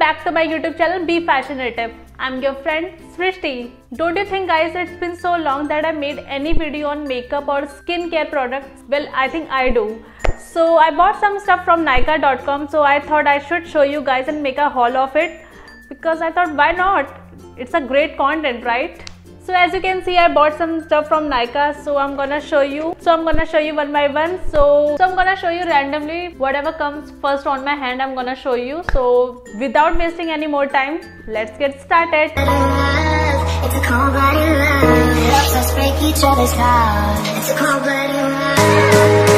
back to my YouTube channel Be Fashionative. I'm your friend Srishti. Don't you think guys it's been so long that I made any video on makeup or skincare products? Well, I think I do. So I bought some stuff from Nykaa.com, so I thought I should show you guys and make a haul of it because I thought why not? It's a great content, right? So as you can see, I bought some stuff from Nykaa, so I'm gonna show you. One by one. So I'm gonna show you randomly whatever comes first on my hand. I'm gonna show you. So without wasting any more time, let's get started. It's a cold-blooded love. Helps us break each other's heart. It's a cold-blooded love.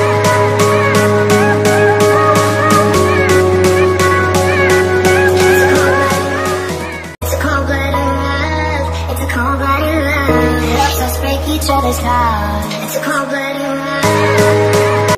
Each other's heart. It's a cold-blooded love.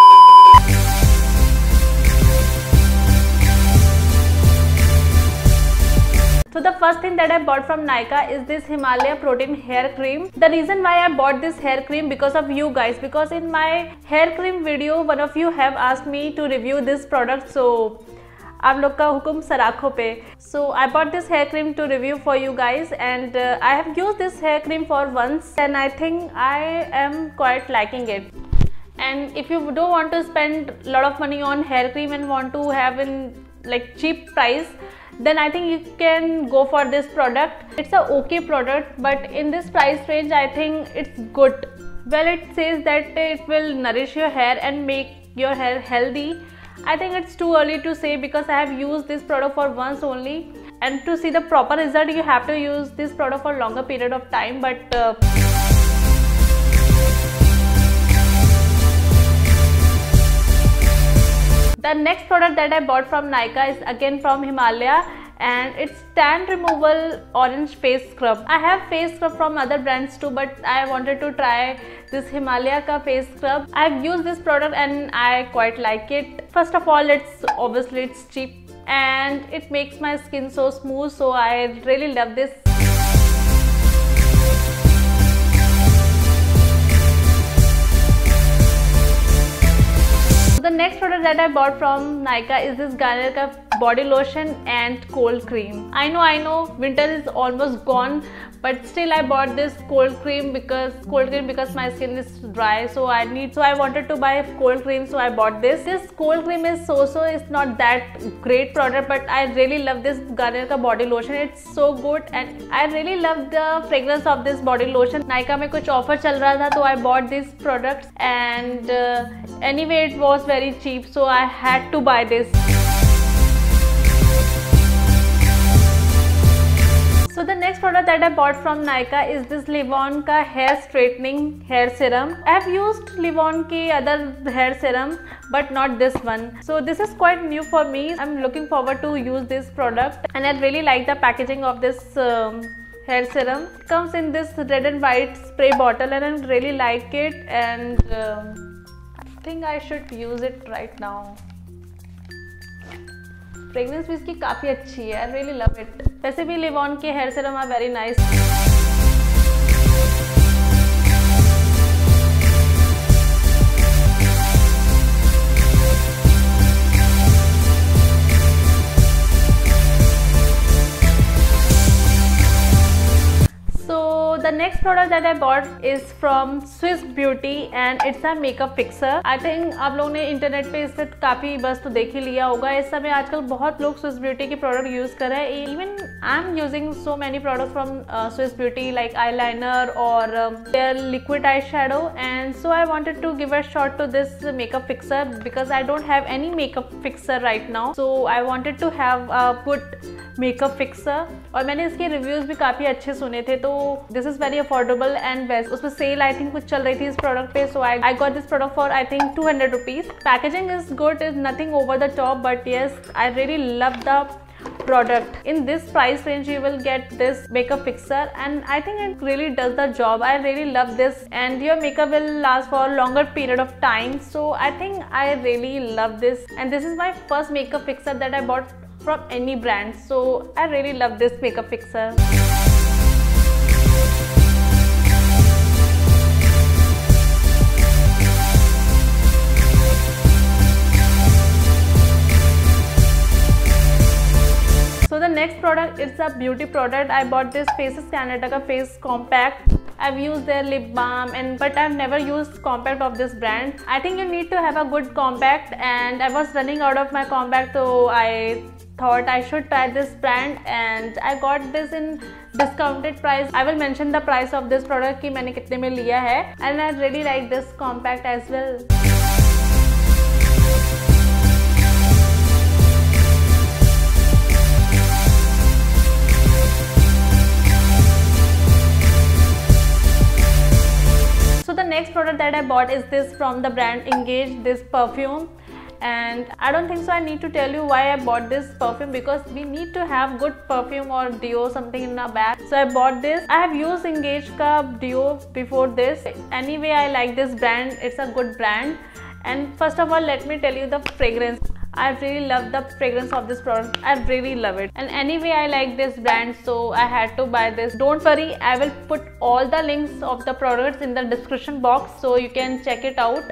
So the first thing that I bought from Nykaa is this Himalaya Protein Hair Cream. The reason why I bought this hair cream because of you guys, because in my hair cream video one of you have asked me to review this product, so आप लोग का हुक्म सराखों पे. So I bought this hair cream to review for you guys, and I have used this hair cream for once and I think I am quite liking it. And if you don't want to spend a lot of money on hair cream and want to have in like cheap price, then I think you can go for this product. It's a okay product, but in this price range I think it's good. Well, it says that it will nourish your hair and make your hair healthy. I think it's too early to say because I have used this product for once only, and to see the proper result you have to use this product for longer period of time. But the next product that I bought from Nykaa is again from Himalaya, and it's tan removal orange face scrub. I have face scrub from other brands too, but I wanted to try this Himalaya ka face scrub. I've used this product and I quite like it. First of all, it's cheap and it makes my skin so smooth, so I really love this. The next product that I bought from Nykaa is this Garnier ka body lotion and cold cream. I know winter is almost gone, but still I bought this cold cream because my skin is dry, so I wanted to buy cold cream, so I bought this. This cold cream is it's not that great product, but I really love this Garnier ka body lotion. It's so good and I really love the fragrance of this body lotion. Nykaa में कुछ offer चल रहा था, so I bought these products, and anyway it was very cheap, so I had to buy this. So the next product that I bought from Nykaa is this Livon ka hair straightening hair serum. I have used Livon ki other hair serum, but not this one. So this is quite new for me. I'm looking forward to use this product, and I really like the packaging of this hair serum. It comes in this red and white spray bottle, and I really like it, and I think I should use it right now. Fragrance भी इसकी काफ़ी अच्छी है. I really love it. वैसे भी लिवॉन के hair serum are very nice. The next product that I bought is from Swiss Beauty and it's a makeup fixer. I think आप लोगों ने इंटरनेट पे इससे काफ़ी बस तो देख ही लिया होगा. इस समय आजकल बहुत लोग Swiss Beauty के प्रोडक्ट यूज़ कर रहे हैं. Even I'm using so many products from Swiss Beauty like eyeliner or their liquid eyeshadow, and so I wanted to give a shot to this makeup fixer because I don't have any makeup fixer right now. So I wanted to have a good makeup fixer, और मैंने इसके reviews भी काफ़ी अच्छे सुने थे. तो this is very affordable and best. उसमें सेल आई थिंक कुछ चल रही थी इस प्रोडक्ट पे, so I got this product for I think 200 rupees. Packaging is good, is nothing over the top, but yes I really love the product. In this price range you will get this makeup fixer, and I think it really does the job. I really love this, and your makeup will last for a longer period of time, so I think I really love this, and this is my first makeup fixer that I bought from any brand, so I really love this makeup fixer. it's a beauty product. I bought this Faces Canada ka face compact. I've used their lip balm but I've never used compact of this brand. I think you need to have a good compact, and I was running out of my compact, so I thought I should try this brand, and I got this in discounted price. I will mention the price of this product कि मैंने कितने में लिया है, and I really like this compact as well. So the next product that I bought is this from the brand Engage, this perfume. And I don't think so I need to tell you why I bought this perfume, because we need to have good perfume or deo something in our bag. So I bought this. I have used Engage ka deo before this. Anyway, I like this brand. It's a good brand. And first of all, let me tell you the fragrance. I really love the fragrance of this product. I really love it. And anyway, I like this brand, so I had to buy this. Don't worry, I will put all the links of the products in the description box so you can check it out.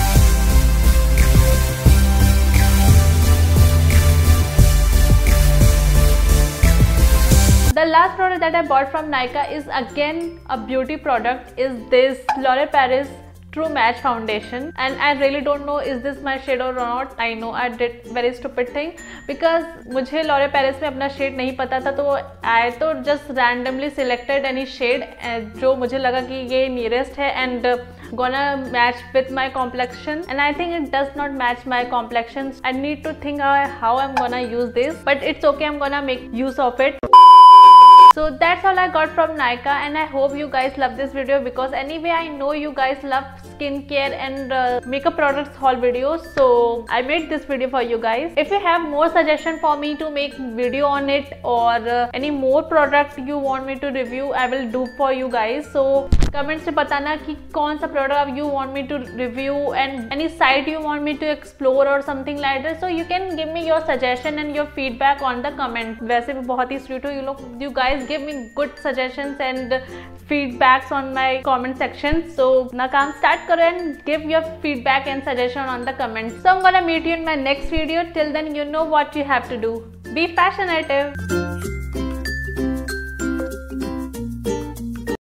The last product that I bought from Nykaa is again a beauty product, is this L'Oréal Paris True Match Foundation, and I really don't know is this my shade or not. I know I did very stupid thing because मुझे L'Oréal Paris में अपना shade नहीं पता था, तो I तो just randomly selected any shade जो मुझे लगा कि ये nearest है and gonna match with my complexion, and I think it does not match my complexion. I need to think how I'm gonna use this, but it's okay, I'm gonna make use of it. So that's all I got from Nykaa, and I hope you guys love this video, because anyway I know you guys love skincare and makeup products haul videos, so I made this video for you guys. If you have more suggestion for me to make video on it, or any more product you want me to review, I will do for you guys. So comment से बताना कि कौन सा product you want me to review and any site you want me to explore or something like that. So you can give me your suggestion and your feedback on the comment. वैसे भी बहुत ही sweet हो you guys give me good suggestions and feedbacks on my comment section. So now काम start करो and give your feedback and suggestion on the comments. So I'm gonna meet you in my next video. Till then, you know what you have to do. Be fashionative.